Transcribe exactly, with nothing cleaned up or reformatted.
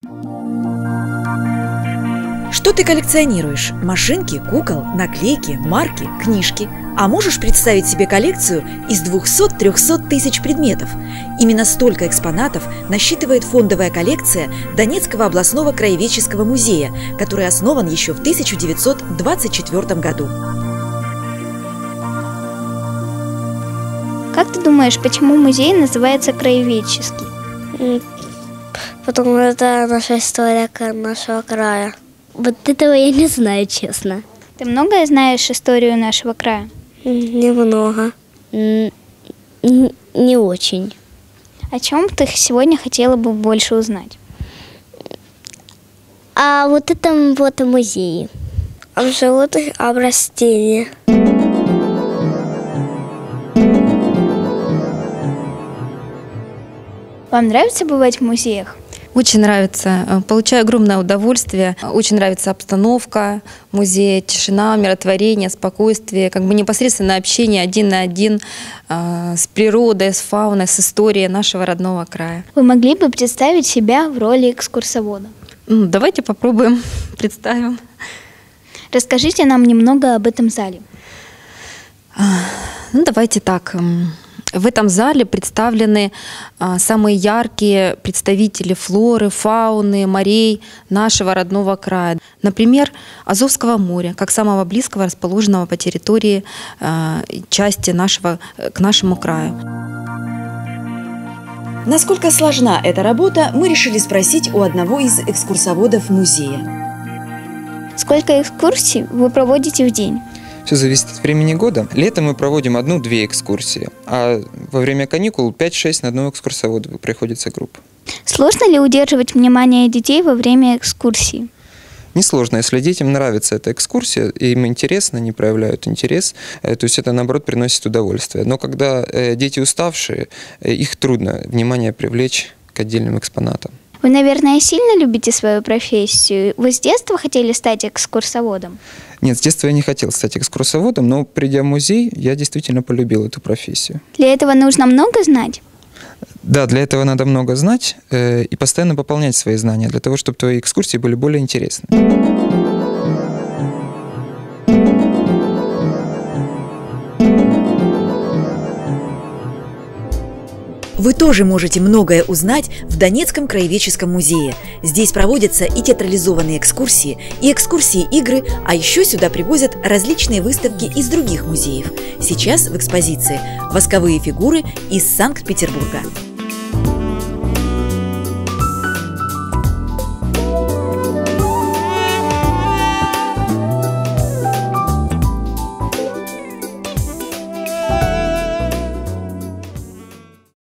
Что ты коллекционируешь? Машинки, кукол, наклейки, марки, книжки? А можешь представить себе коллекцию из двухсот-трехсот тысяч предметов? Именно столько экспонатов насчитывает фондовая коллекция Донецкого областного краеведческого музея, который основан еще в тысяча девятьсот двадцать четвёртом году. Как ты думаешь, почему музей называется краеведческий? Потому что это наша история нашего края. Вот этого я не знаю, честно. Ты многое знаешь историю нашего края? Немного. Не очень. О чем ты сегодня хотела бы больше узнать? А вот этом вот музее. Об животных, об растениях. Вам нравится бывать в музеях? Очень нравится. Получаю огромное удовольствие. Очень нравится обстановка музея, тишина, умиротворение, спокойствие, как бы непосредственное общение один на один э, с природой, с фауной, с историей нашего родного края. Вы могли бы представить себя в роли экскурсовода? Ну, давайте попробуем, представим. Расскажите нам немного об этом зале. Ну, давайте так. В этом зале представлены а, самые яркие представители флоры, фауны, морей нашего родного края. Например, Азовского моря, как самого близкого, расположенного по территории а, части нашего, к нашему краю. Насколько сложна эта работа, мы решили спросить у одного из экскурсоводов музея. Сколько экскурсий вы проводите в день? Все зависит от времени года. Летом мы проводим одну-две экскурсии, а во время каникул пять-шесть на одного экскурсовода приходится группа. Сложно ли удерживать внимание детей во время экскурсии? Несложно, если детям нравится эта экскурсия, им интересно, они проявляют интерес, то есть это, наоборот, приносит удовольствие. Но когда дети уставшие, их трудно внимание привлечь к отдельным экспонатам. Вы, наверное, сильно любите свою профессию. Вы с детства хотели стать экскурсоводом? Нет, с детства я не хотел стать экскурсоводом, но придя в музей, я действительно полюбил эту профессию. Для этого нужно много знать? Да, для этого надо много знать э, и постоянно пополнять свои знания, для того, чтобы твои экскурсии были более интересны. Вы тоже можете многое узнать в Донецком краеведческом музее. Здесь проводятся и театрализованные экскурсии, и экскурсии-игры, а еще сюда привозят различные выставки из других музеев. Сейчас в экспозиции восковые фигуры из Санкт-Петербурга.